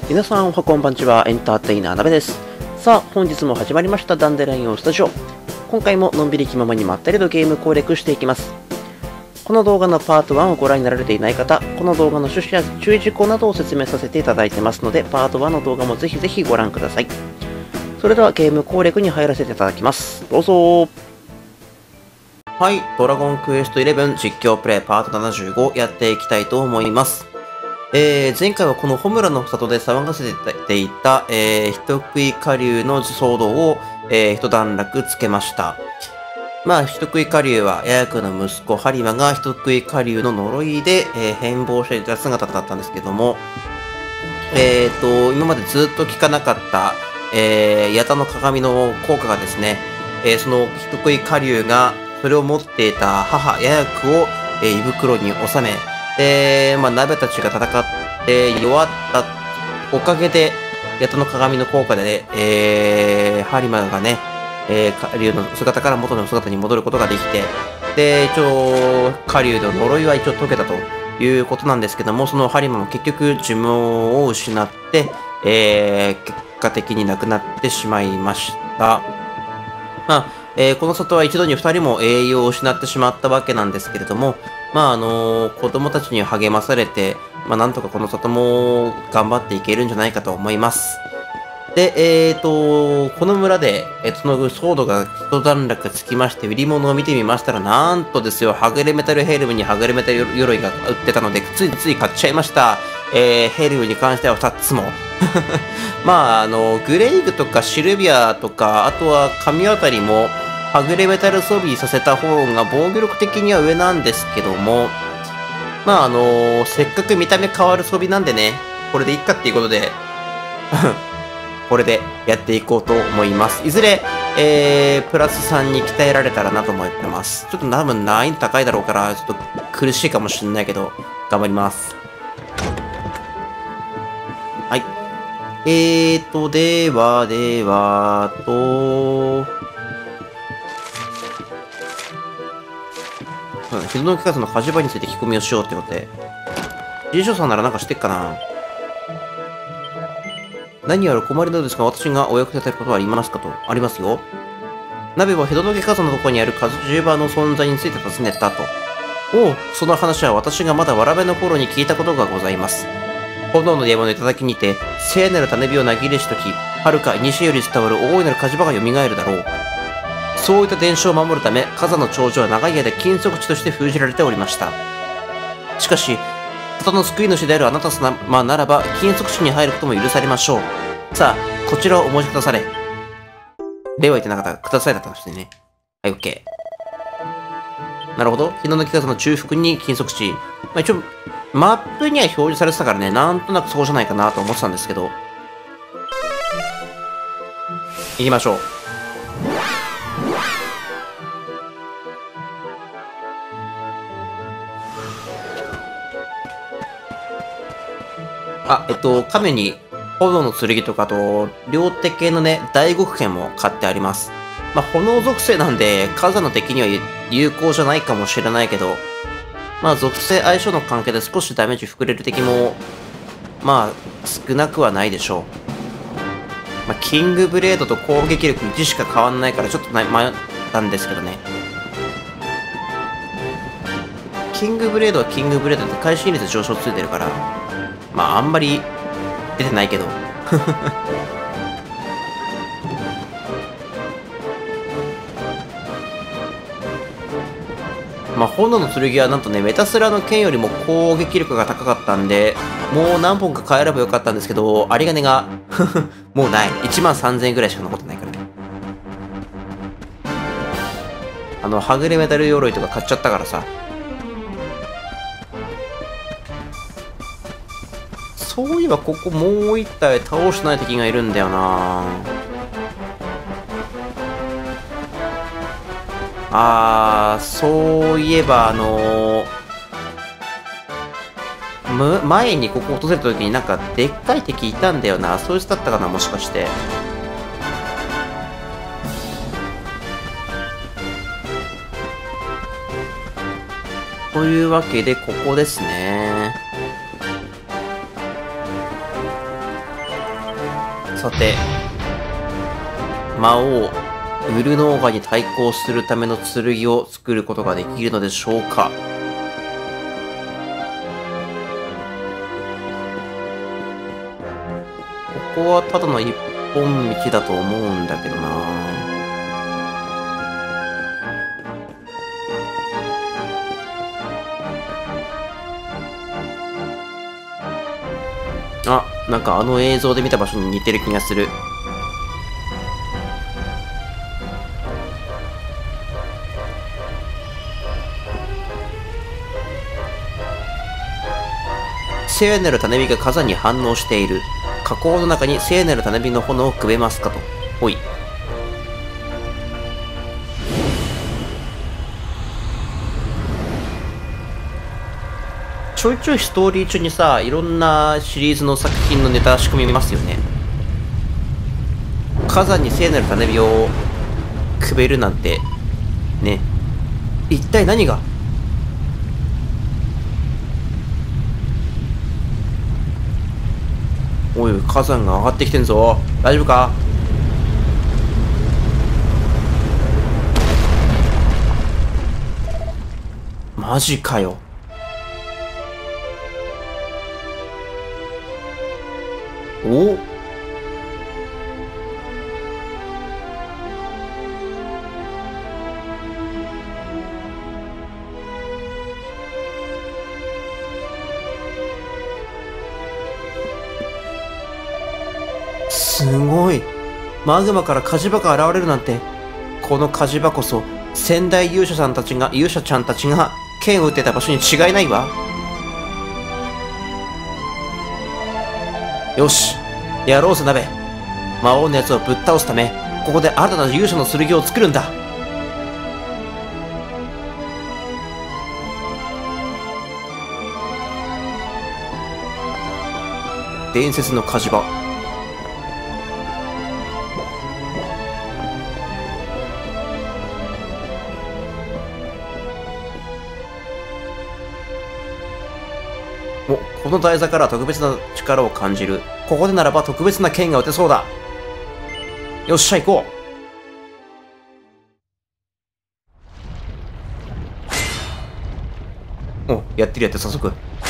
皆さんおはこんばんちは、エンターテイナーなべです。さあ、本日も始まりましたダンデライオンスタジオ。今回ものんびり気ままにまったりとゲーム攻略していきます。この動画のパート1をご覧になられていない方、この動画の趣旨や注意事項などを説明させていただいてますので、パート1の動画もぜひぜひご覧ください。それではゲーム攻略に入らせていただきます。どうぞ。はい、ドラゴンクエスト11実況プレイパート75やっていきたいと思います。前回はこのホムラの里で騒がせていた、人食い下流の騒動を、一段落つけました。まあ、人食い下流は、ヤヤクの息子、ハリマが人食い下流の呪いで、変貌していた姿だったんですけども、今までずっと効かなかった、ヤタの鏡の効果がですね、その人食い下流が、それを持っていた母、ヤヤクを、胃袋に収め、まあ、鍋たちが戦って弱ったおかげで、ヤタの鏡の効果で、ハリマがね、下流の姿から元の姿に戻ることができて、で、一応、下流の呪いは一応解けたということなんですけども、そのハリマも結局寿命を失って、結果的に亡くなってしまいました。まあ、この里は一度に2人も栄養を失ってしまったわけなんですけれども、まあ子供たちに励まされて、まあなんとかこの里も頑張っていけるんじゃないかと思います。で、この村で、その騒動が一段落つきまして、売り物を見てみましたら、なんとですよ、はぐれメタルヘルムにはぐれメタル鎧が売ってたので、ついつい買っちゃいました。ヘルムに関しては2つも。まあ、グレイグとかシルビアとか、あとは神渡りも、はぐれメタル装備させた方が防御力的には上なんですけども、まあせっかく見た目変わる装備なんでね、これでいっかっていうことで、これでやっていこうと思います。いずれ、プラス3に鍛えられたらなと思ってます。ちょっと多分難易度高いだろうから、ちょっと苦しいかもしれないけど、頑張ります。はい。では、日野の季節の火事場について聞き込みをしようってことで。理事長さんならなんか知ってっかな。何やら困りのようですが、私がお役立てることはありますかと。ありますよ。鍋はヘドノゲ火山のところにある火事場の存在について尋ねたと。おう、その話は私がまだわらべの頃に聞いたことがございます。炎の山の頂にて、聖なる種火をなぎれしとき、遥か西より伝わる大いなる火事場が蘇るだろう。そういった伝承を守るため、火山の頂上は長い間禁足地として封じられておりました。しかし、里の救い主であるあなた様ならば、禁足地に入ることも許されましょう。さあ、こちらをお持ちくだされ。例は言ってなかった。くださいだったかもしれないね。はい、オッケー。なるほど。日野の季節の中腹に禁足地。まあ、一応、マップには表示されてたからね、なんとなくそうじゃないかなと思ってたんですけど。行きましょう。あ、亀に、炎の剣とかと、両手系のね、大極剣も買ってあります。まあ、炎属性なんで、火山の敵には有効じゃないかもしれないけど、まあ、属性相性の関係で少しダメージ膨れる敵も、まあ、少なくはないでしょう。まあ、キングブレードと攻撃力1しか変わんないから、ちょっと迷ったんですけどね。キングブレードはキングブレードで回収率上昇ついてるから、まあ、あんまり出てないけど。まあ、炎の剣はなんとね、メタスラの剣よりも攻撃力が高かったんで、もう何本か変えればよかったんですけど、有り金が、もうない。13000円ぐらいしか残ってないからね。はぐれメタル鎧とか買っちゃったからさ。そういえばここもう一体倒してない敵がいるんだよな。そういえば前にここ訪れた時になんかでっかい敵いたんだよな。そいつだったかな、もしかして。というわけでここですね。 さて、魔王ウルノーガに対抗するための剣を作ることができるのでしょうか。ここはただの一本道だと思うんだけどな。あ、なんかあの映像で見た場所に似てる気がする。聖なる種火が火山に反応している。火口の中に聖なる種火の炎をくべますかと。ほい。ちょいちょいストーリー中にさ、いろんなシリーズの作品のネタ仕組み見ますよね。火山に聖なる種火をくべるなんてね、一体何が。おい、火山が上がってきてんぞ。大丈夫か。マジかよ。お、すごい。マグマから火事場が現れるなんて。この火事場こそ先代勇者ちゃんたちが剣を撃ってた場所に違いないわ。よし、やろうぜ鍋。魔王のやつをぶっ倒すため、ここで新たな勇者の剣を作るんだ。伝説の火事場。お、この台座から特別な力を感じる。ここでならば特別な剣が打てそうだ。よっしゃ行こう。お、やってる早速。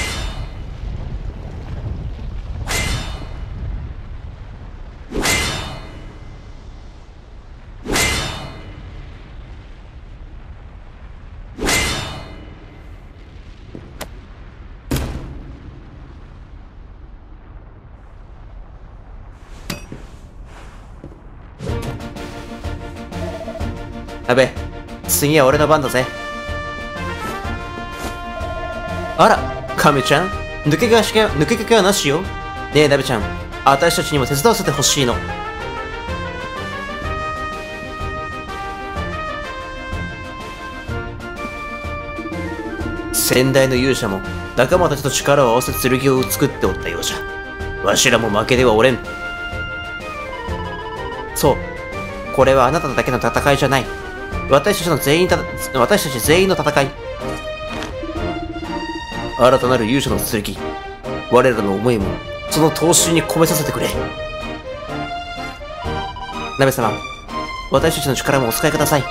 やべ、次は俺の番だぜ。あら、カメちゃん、抜け駆けはなしよ。ねえ、ナベちゃん、私たちにも手伝わせてほしいの。先代の勇者も仲間たちと力を合わせ剣を作っておったようじゃ。わしらも負けではおれん。そう、これはあなただけの戦いじゃない。私たち全員の戦い。新たなる勇者の剣、我らの思いもその闘志に込めさせてくれ。鍋様、私たちの力もお使いください。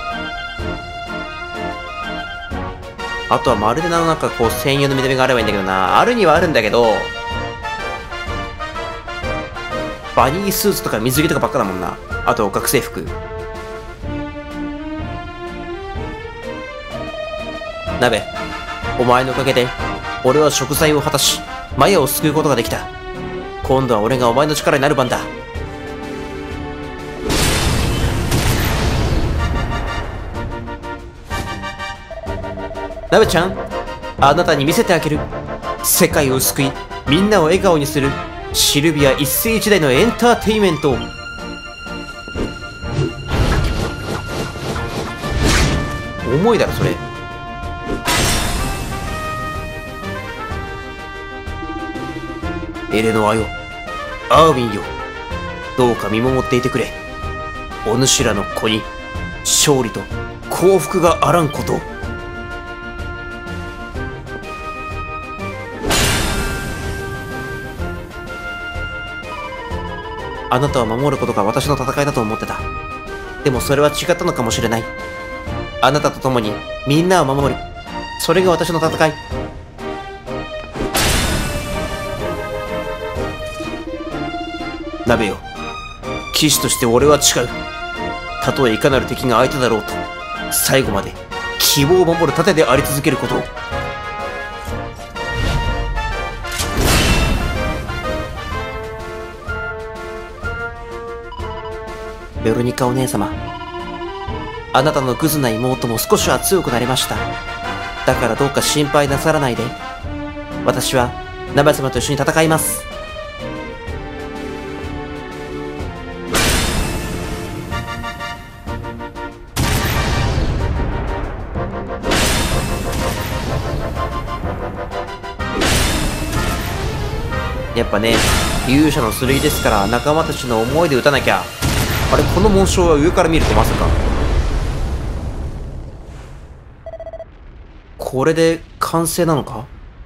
あとはまるでなんかこう専用の見た目があればいいんだけどな。あるにはあるんだけど、バニースーツとか水着とかばっかだもんな。あと学生服。鍋、お前のおかげで俺は食材を果たしマヤを救うことができた。今度は俺がお前の力になる番だ。鍋ちゃん、あなたに見せてあげる。世界を救いみんなを笑顔にするシルビア一世一代のエンターテインメント。重いだろそれ。エレノアよ、アーウィンよ、どうか見守っていてくれ。お主らの子に勝利と幸福があらんことを。 あなたを守ることが私の戦いだと思ってた。でもそれは違ったのかもしれない。あなたと共にみんなを守る。それが私の戦い。鍋よ、騎士として俺は誓う。たとえいかなる敵が相手だろうと、最後まで希望を守る盾であり続けることを。ベロニカお姉様、あなたのグズな妹も少しは強くなりました。だからどうか心配なさらないで。私はナベ様と一緒に戦います。やっぱね、勇者の剣ですから仲間たちの思いで撃たなきゃ。あれ、この紋章は上から見るとまさか。これで完成なのか？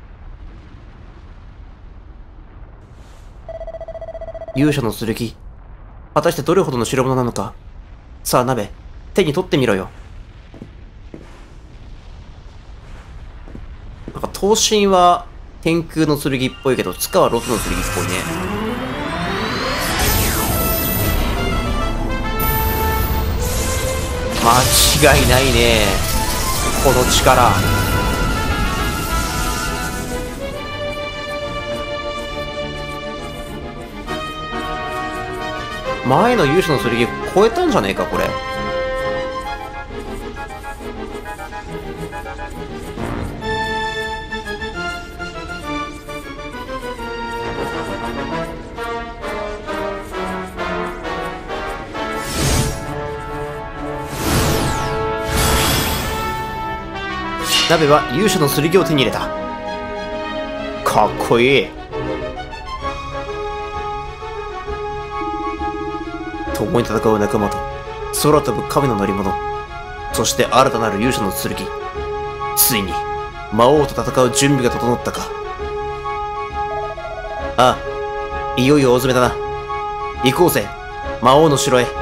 勇者の剣。果たしてどれほどの代物なのか。さあ、鍋、手に取ってみろよ。なんか、刀身は天空の剣っぽいけど、塚はロスの剣っぽいね。間違いないね、この力。前の勇者の剣超えたんじゃねえかこれ。鍋は勇者の剣を手に入れた。かっこいい。共に戦う仲間と空飛ぶ神の乗り物、そして新たなる勇者の剣。ついに魔王と戦う準備が整ったか。ああ、いよいよ大詰めだな。行こうぜ、魔王の城へ。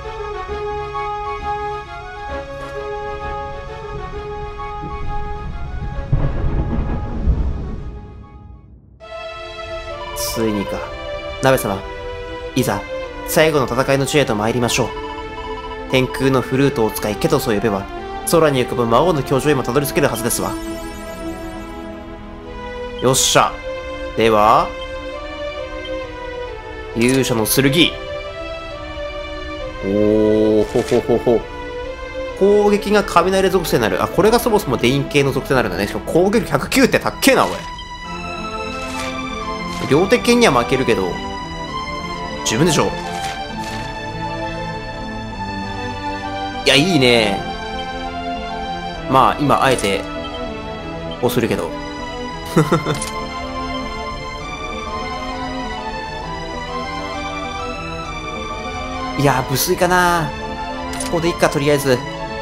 ついにか。鍋様、いざ最後の戦いの地へと参りましょう。天空のフルートを使いケトスを呼べば空に浮かぶ魔王の居城へもたどり着けるはずですわ。よっしゃ。では勇者の剣。おお、ほほほほ。攻撃が雷属性になる。あ、これがそもそも電系の属性になるんだね。しかも攻撃109ってたっけえなおい。両手剣には負けるけど十分でしょ。いや、いいね。まあ今あえてこうするけどいや、無粋かな。ここでいっか、とりあえず。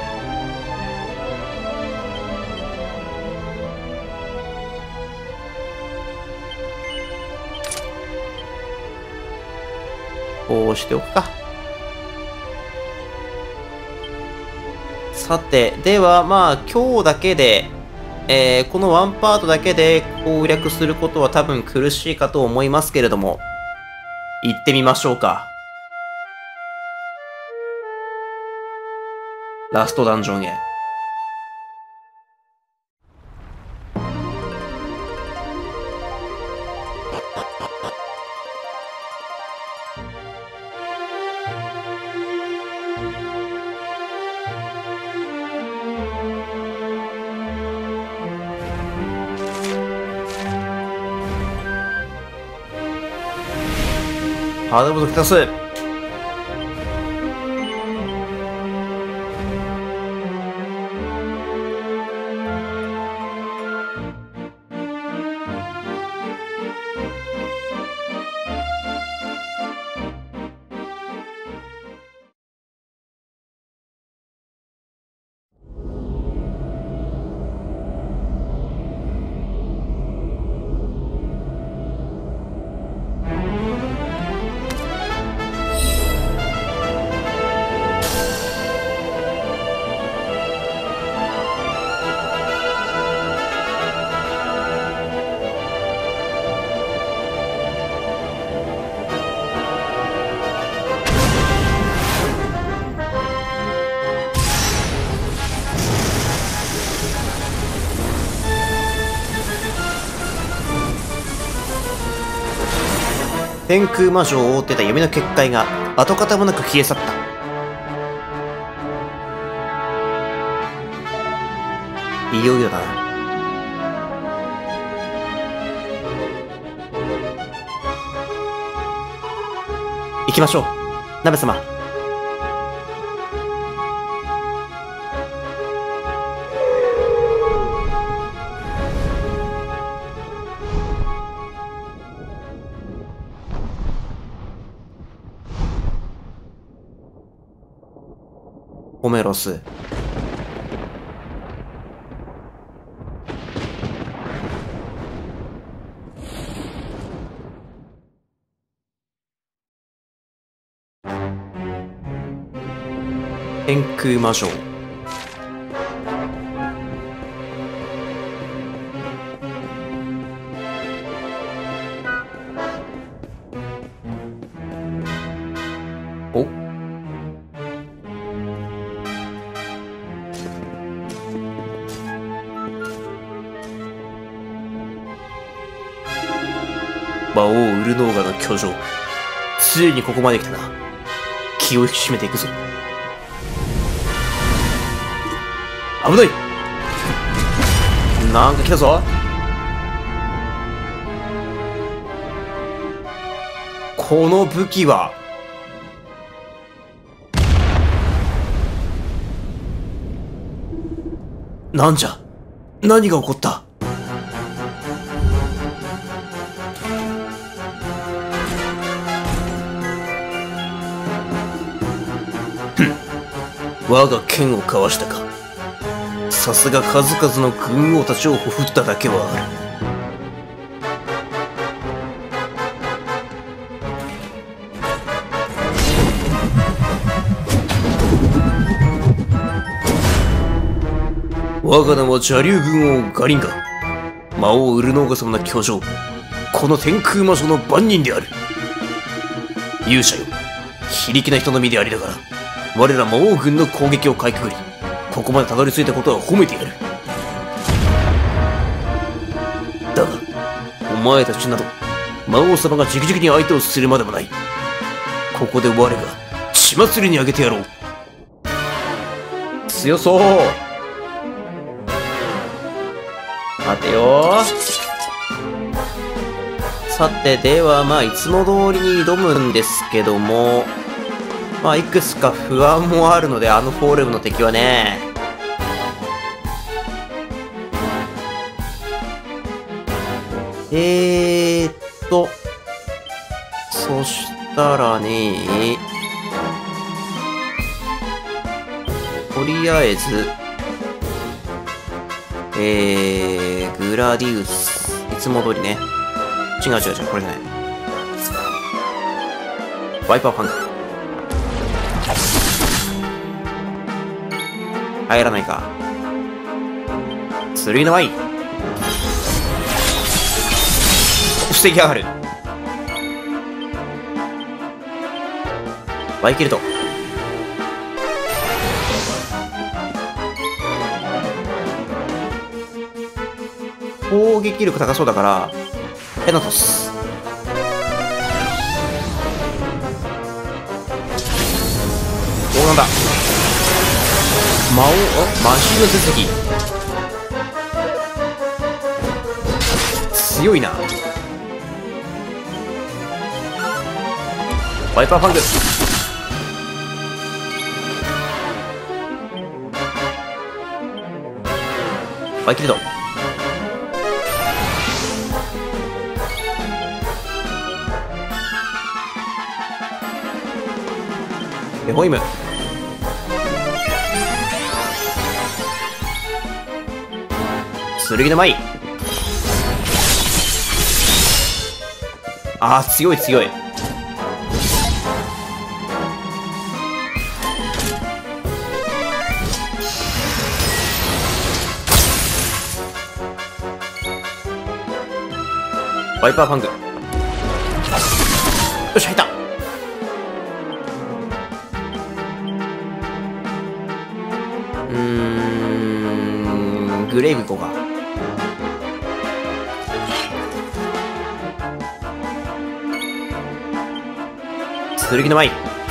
こうしておくか。さて、ではまあ今日だけで、このワンパートだけで攻略することは多分苦しいかと思いますけれども、行ってみましょうか。ラストダンジョンへ。ハードボード2つ。 天空魔女を覆ってた闇の結界が跡形もなく消え去った。いよいよだな。行きましょう、鍋様。ホメロス。天空魔女。お、魔王ウルノーガの居城、ついにここまで来たな。気を引き締めていくぞ。危ない。なんか来たぞ。この武器はなんじゃ。何が起こった。我が剣をかわしたか。さすが数々の軍王たちをほふっただけはある。我が名は邪竜軍王ガリンガ。魔王ウルノーガ様の居城、この天空魔女の番人である。勇者よ、非力な人の身でありながら我ら魔王軍の攻撃をかいくぐり、ここまでたどり着いたことは褒めてやる。だがお前たちなど魔王様が直々に相手をするまでもない。ここで我が血祭りにあげてやろう。強そう。待てよ。さて、では、いつも通りに挑むんですけども、いくつか不安もあるので、あのフォーレムの敵はね。そしたらね、とりあえず、グラディウス。いつも通りね。違う、これじゃない。ワイパーファンク。入らないか。剣の舞。防ぎやがる。ワイキルト。攻撃力高そうだからヘナトス。お、なんだ。マシンの接撃強いな。ワイパーファング。ワイキルド。エホイム。剣の舞。強い。ワイパーファング。よし、入った。グレイブ行こうか。 剣の舞。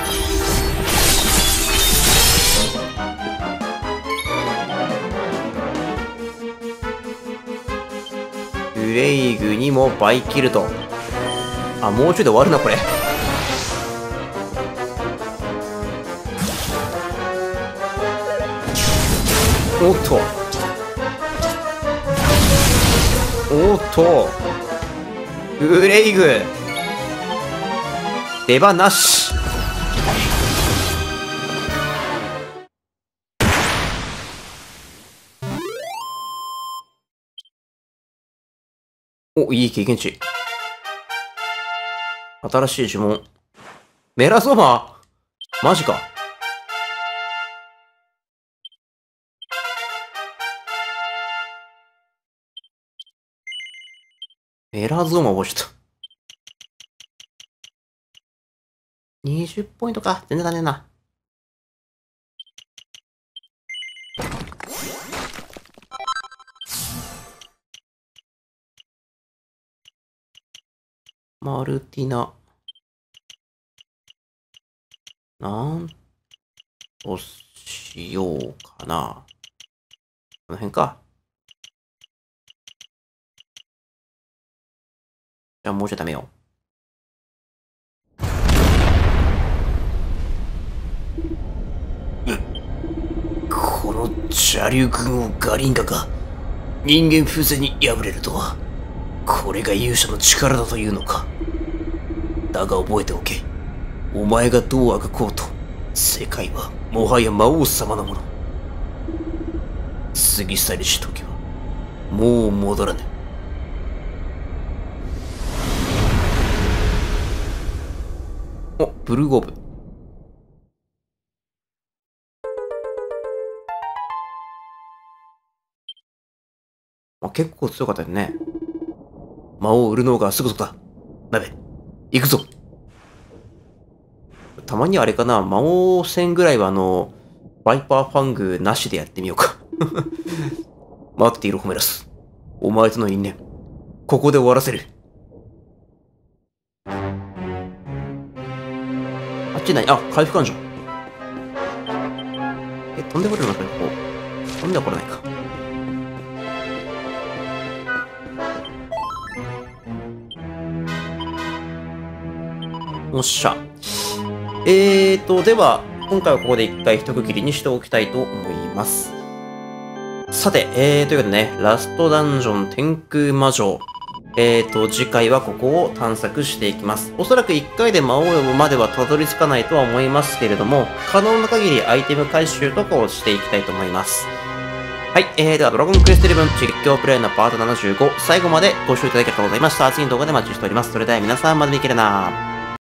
グレイグにもバイキルト。あ、もうちょいで終わるな、これ。おっと。おっと。グレイグ。出番なし。お、いい経験値。新しい呪文。メラゾママジか。メラゾマ覚えちゃった。20ポイントか。全然だねえな。マルティナ。なんとしようかな。この辺か。じゃあもうちょいダメよ。この邪竜軍王ガリンガが人間風情に敗れるとは、これが勇者の力だというのか。だが覚えておけ。お前がどうあがこうと、世界はもはや魔王様のもの。過ぎ去りし時はもう戻らぬ。お、ブルーゴーブ。結構強かったよね。魔王ウルノーガーすぐそこだ。鍋、行くぞ。たまにあれかな、魔王戦ぐらいはバイパーファングなしでやってみようか。待っているホメラス。お前との因縁、ここで終わらせる。あっちない、あ、回復感情。飛んでこれるのか、ここ。飛んではこれないか。おっしゃ。では、今回はここで一回一区切りにしておきたいと思います。さて、ということでね、ラストダンジョン天空魔女。次回はここを探索していきます。おそらく1回で魔王呼ぶまではたどり着かないとは思いますけれども、可能な限りアイテム回収とかをしていきたいと思います。はい、ではドラゴンクエスト11実況プレイのパート75、最後までご視聴いただきありがとうございました。次の動画でお待ちしております。それでは皆さんまで見切れな。